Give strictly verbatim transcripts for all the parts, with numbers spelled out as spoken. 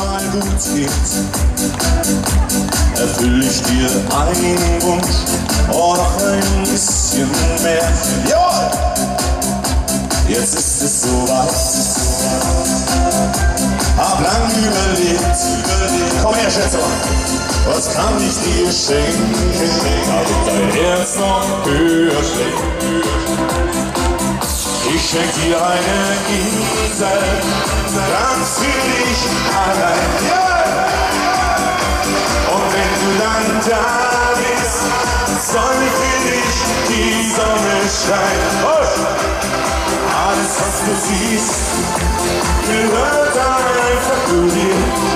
mal gut geht, erfüll ich dir einen Wunsch, oh noch ein bisschen mehr. Jawohl! Jetzt ist es soweit, hab lang überlegt, komm her Schätze, was kann ich dir schenken, damit dein Herz noch höher schlägt. Ich schenk dir eine Insel, ganz für dich allein. Und wenn du dann da bist, soll für dich die Sonne scheinen. Alles, was du siehst, gehört einfach zu dir.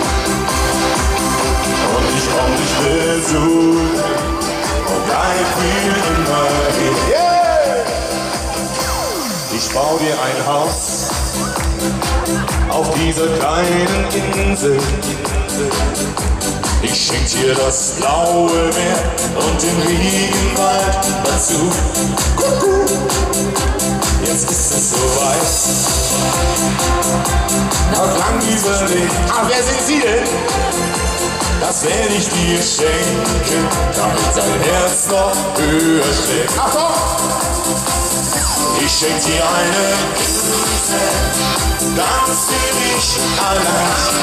Und ich komm dich besuchen und bleib für immer hier. Yeah! Ich bau dir ein Haus auf dieser kleinen Insel. Ich schenk dir das blaue Meer und den Regenwald dazu. Kuckuck. Jetzt ist es soweit, hab lang überlegt. Ach, wer sind Sie denn? Das werde ich dir schenken, damit dein Herz noch höher schlägt. Achtung! Ich schenk dir eine Insel, ganz für dich allein.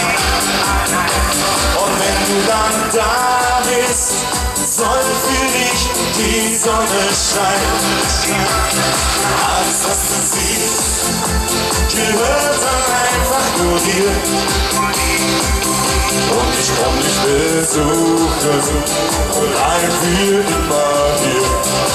Und wenn du dann da bist, soll für dich die Sonne scheinen. Alles, was du siehst, gehört dann einfach nur dir. Und ich komm dich besuchen und bleib für immer hier.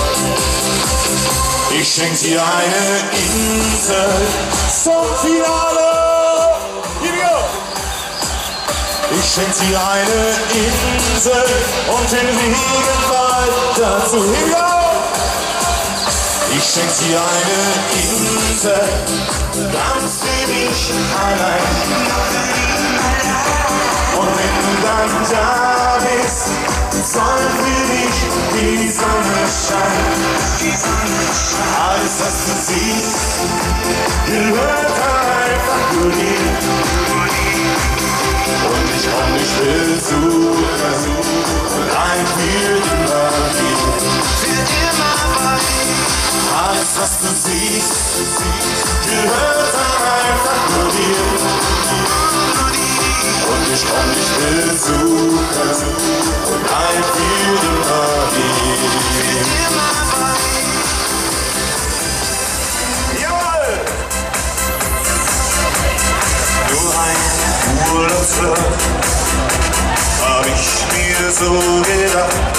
Ich schenk dir eine Insel zum Finale. Here we go. Ich schenk dir eine Insel und den Regenwald dazu. Here we go. Ich schenk dir eine Insel, ganz für dich allein. Und wenn du dann da bist, soll für dich die Sonne scheinen. Alles, was du siehst, gehört einfach nur dir. Und ich komm dich besuchen und bleib für immer hier. Für immer bei dir. Alles, was du siehst, gehört einfach nur dir. Und ich komm dich besuchen und bleib für immer hier. Jawohl! Nur ein Urlaubsflirt hab ich mir so gedacht.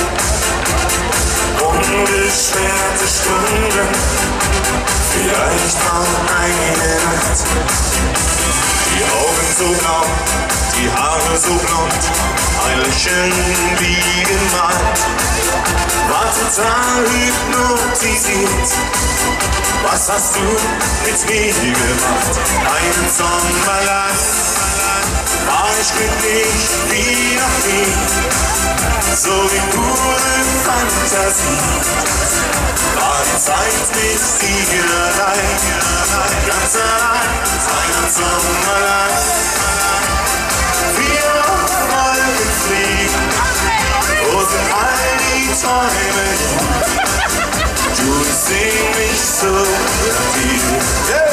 Unbeschwerte Stunden, vielleicht mal eine Nacht. Die Augen so blau, die Haare so blond, ein Lächeln wie gemalt. War total hypnotisiert, was hast du mit mir gemacht? Einen Sommer lang war ich glücklich wie noch nie, so wie pure Fantasie. War die Zeit mit dir allein, ganz allein, einen Sommer lang. Wir auf Wolken fliegen, wo sind all die Träume hin? Du singst mich so tief.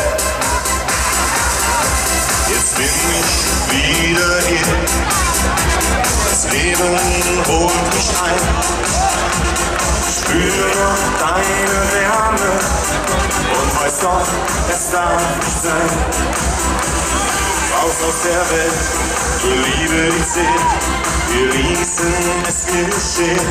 Jetzt bin ich wieder hier, das Leben holt mich ein. Spüre noch deine Wärme und weiß doch, es darf nicht sein. Raus aus der Welt, zur Liebe die zählt, wir ließen es geschehen.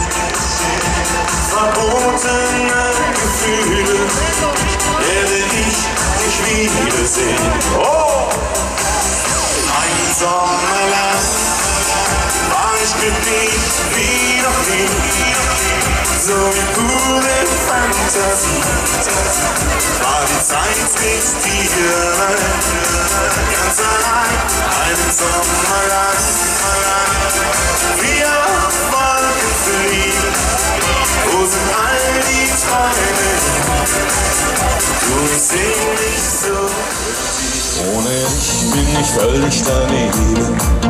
Verbotene Gefühle werde ich nicht wiedersehen. Oh! Ein Sommer lang war ich glücklich wie noch nie, so wie pure Fantasie. War die Zeit mit dir ganz allein, einen Sommer lang. Wir auf Wolken fliegen, wo sind all die Träume hin? Du singst mich so. Ohne dich bin ich völlig daneben.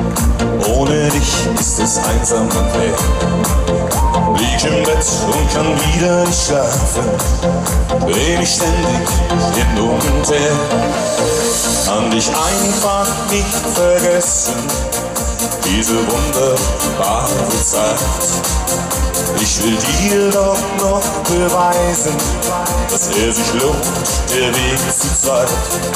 es einsam und leer. Lieg im Bett und kann wieder nicht schlafen, dreh mich ständig hin und her. Kann dich einfach nicht vergessen, diese wunderbare Zeit. Ich will dir doch noch beweisen, dass er sich lohnt, der Weg zu zweit.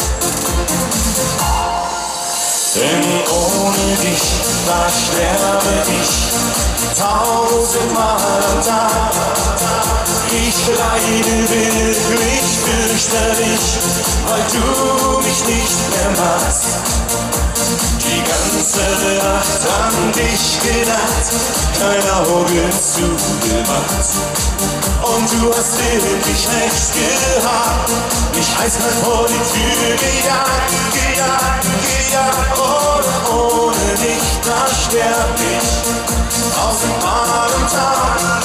Denn ohne dich, da sterbe ich tausendmal am Tag. Ich leide wirklich fürchterlich, weil du mich nicht mehr magst. Die ganze Nacht an dich gedacht, kein Auge zugemacht. Und du hast wirklich recht gehabt, mich eiskalt vor die Tür gejagt, gejagt, gejagt. Und ohne dich, da sterb ich tausendmal am Tag,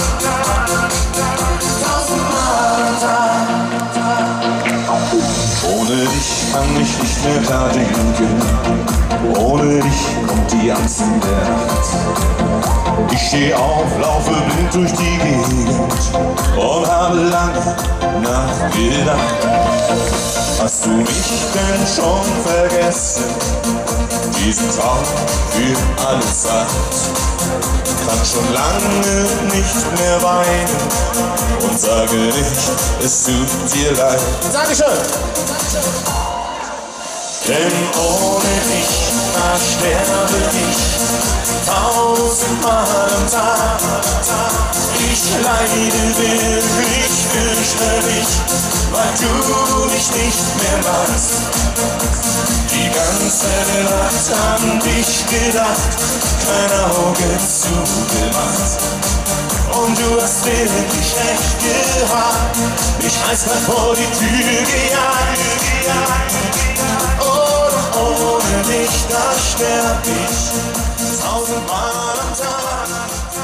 tausendmal am Tag. Ohne dich kann ich nicht mehr klar denken, ohne dich kommt die Angst in der Nacht. Ich steh auf, laufe blind durch die Gegend und habe lange nachgedacht. Hast du mich denn schon vergessen, diesen Traum für alle Zeit? Kann schon lange nicht mehr weinen und sage nicht, es tut dir leid. Dankeschön! Denn ohne dich, da sterbe ich tausendmal am Tag. Ich leide wirklich fürchterlich, weil du mich nicht mehr magst. Die ganze Nacht an dich gedacht, kein Auge zugemacht. Und du hast wirklich recht gehabt, mich eiskalt vor die Tür gejagt, gejagt, gejagt. Oh, ohne dich, da sterb ich tausendmal am Tag.